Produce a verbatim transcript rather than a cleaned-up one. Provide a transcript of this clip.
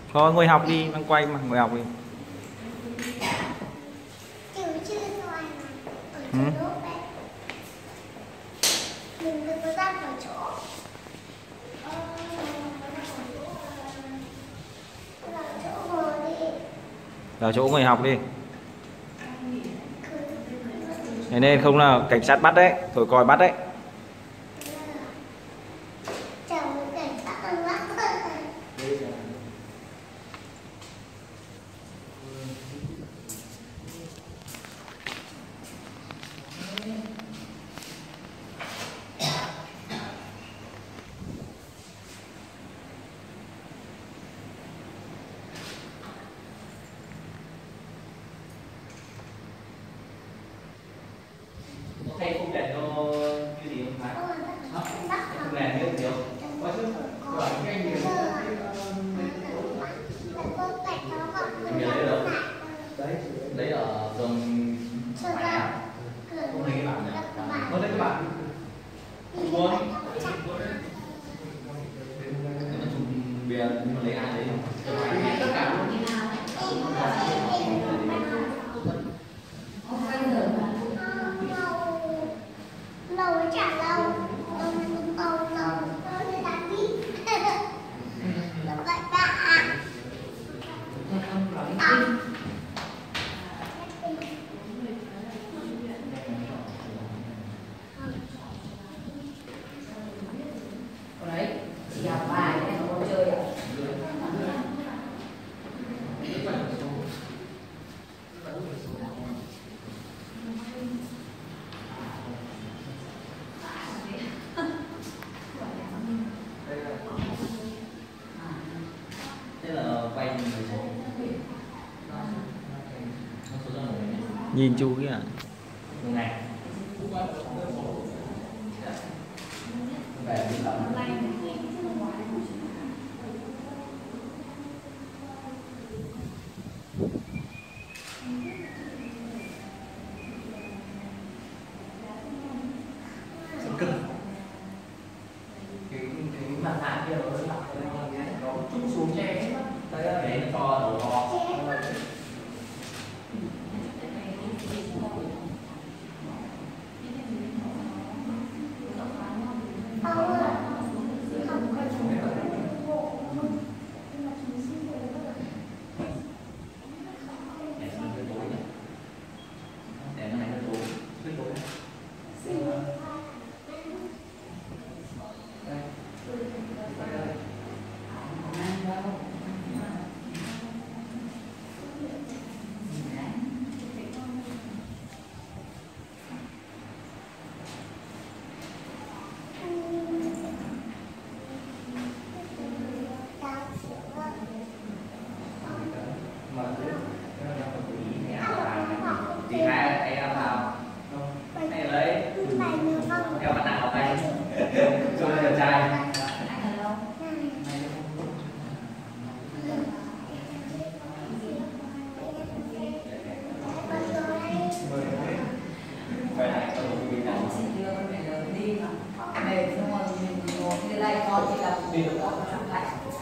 Thôi ngồi học đi, đang quay mà, ngồi học đi. Ừ. Vào chỗ ngồi học đi. Thế nên không là cảnh sát bắt đấy, thổi còi bắt đấy. Thầy không để cho cái gì không phải không làm biết nhiều có chứ rồi cái gì mình lấy đâu đấy lấy ở dòng phải nào không lấy cái bản này có lấy cái bản muốn nhưng mà chúng bia mà lấy ai đấy tất cả lâu chả lâu lâu lâu lâu lâu để đánh đi lâu lại bạn à đấy chỉ học bài hay không chơi ạ? thế là quay mười số Nhìn chú kia à? này về đi tập cực cái cái mặt nạ kia nó nó nó chút xuống che đấy để nó to đầu to thì hai em nào em lấy em mặt nạ vào tay cho đẹp trai Về xong rồi mình ngồi như này con chỉ là đi được ở trong khách